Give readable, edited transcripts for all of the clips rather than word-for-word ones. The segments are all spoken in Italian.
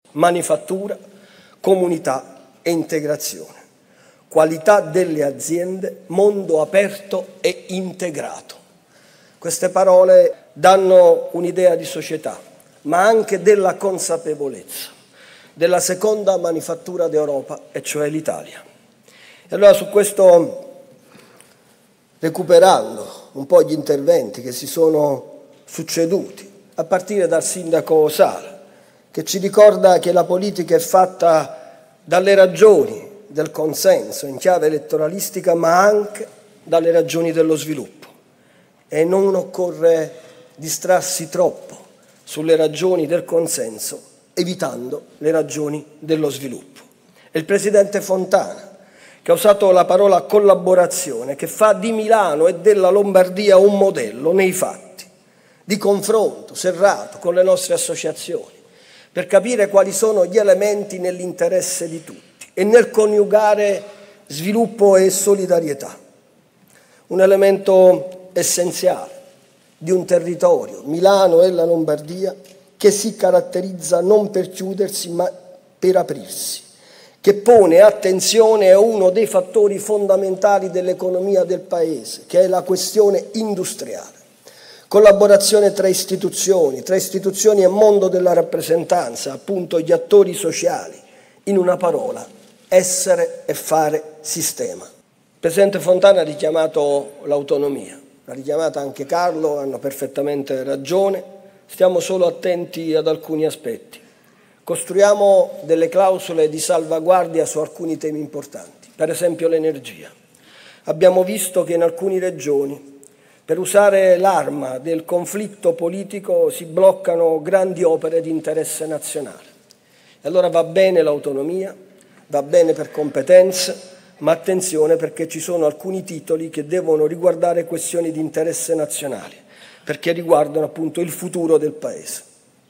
manifattura, comunità e integrazione. Qualità delle aziende, mondo aperto e integrato. Queste parole danno un'idea di società, ma anche della consapevolezza della seconda manifattura d'Europa, e cioè l'Italia. E allora su questo, recuperando un po' gli interventi che si sono succeduti, a partire dal sindaco Sala, che ci ricorda che la politica è fatta dalle ragioni del consenso in chiave elettoralistica, ma anche dalle ragioni dello sviluppo. E non occorre distrarsi troppo sulle ragioni del consenso, evitando le ragioni dello sviluppo. E il presidente Fontana, che ha usato la parola collaborazione, che fa di Milano e della Lombardia un modello nei fatti, di confronto serrato con le nostre associazioni, per capire quali sono gli elementi nell'interesse di tutti e nel coniugare sviluppo e solidarietà. Un elemento essenziale di un territorio, Milano e la Lombardia, che si caratterizza non per chiudersi ma per aprirsi, che pone attenzione a uno dei fattori fondamentali dell'economia del Paese, che è la questione industriale. Collaborazione tra istituzioni e mondo della rappresentanza, appunto gli attori sociali, in una parola, essere e fare sistema. Il presidente Fontana ha richiamato l'autonomia, l'ha richiamata anche Carlo, hanno perfettamente ragione, stiamo solo attenti ad alcuni aspetti. Costruiamo delle clausole di salvaguardia su alcuni temi importanti, per esempio l'energia. Abbiamo visto che in alcune regioni, per usare l'arma del conflitto politico, si bloccano grandi opere di interesse nazionale. E allora va bene l'autonomia, va bene per competenze, ma attenzione perché ci sono alcuni titoli che devono riguardare questioni di interesse nazionale, perché riguardano appunto il futuro del Paese.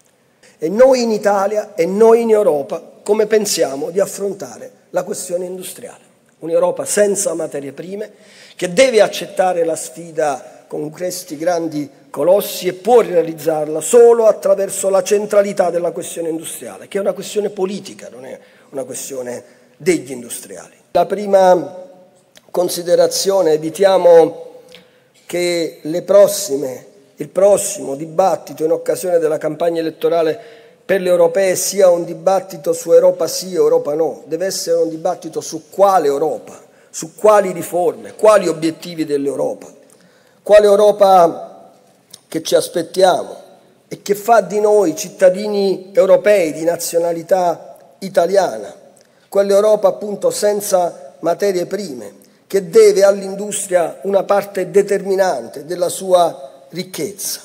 E noi in Italia e noi in Europa come pensiamo di affrontare la questione industriale? Un'Europa senza materie prime che deve accettare la sfida con questi grandi colossi e può realizzarla solo attraverso la centralità della questione industriale, che è una questione politica, non è una questione degli industriali. La prima considerazione: evitiamo che il prossimo dibattito in occasione della campagna elettorale per le europee sia un dibattito su Europa sì, Europa no. Deve essere un dibattito su quale Europa, su quali riforme, quali obiettivi dell'Europa, quale Europa che ci aspettiamo e che fa di noi cittadini europei di nazionalità italiana, quell'Europa appunto senza materie prime, che deve all'industria una parte determinante della sua ricchezza.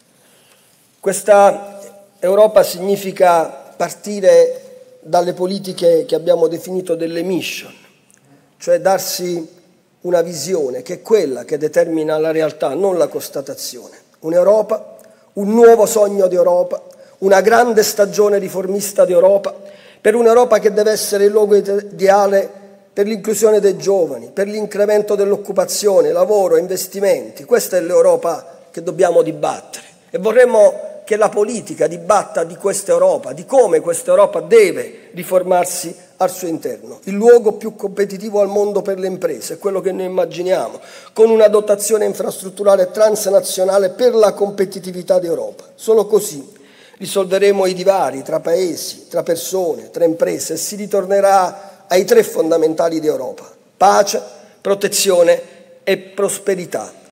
Questa Europa significa partire dalle politiche che abbiamo definito delle mission, cioè darsi una visione che è quella che determina la realtà, non la constatazione. Un'Europa, un nuovo sogno di Europa, una grande stagione riformista di Europa, per un'Europa che deve essere il luogo ideale per l'inclusione dei giovani, per l'incremento dell'occupazione, lavoro, investimenti. Questa è l'Europa che dobbiamo dibattere e vorremmo che la politica dibatta di questa Europa, di come questa Europa deve riformarsi al suo interno. Il luogo più competitivo al mondo per le imprese è quello che noi immaginiamo, con una dotazione infrastrutturale transnazionale per la competitività d'Europa. Solo così risolveremo i divari tra paesi, tra persone, tra imprese e si ritornerà ai tre fondamentali di Europa: pace, protezione e prosperità.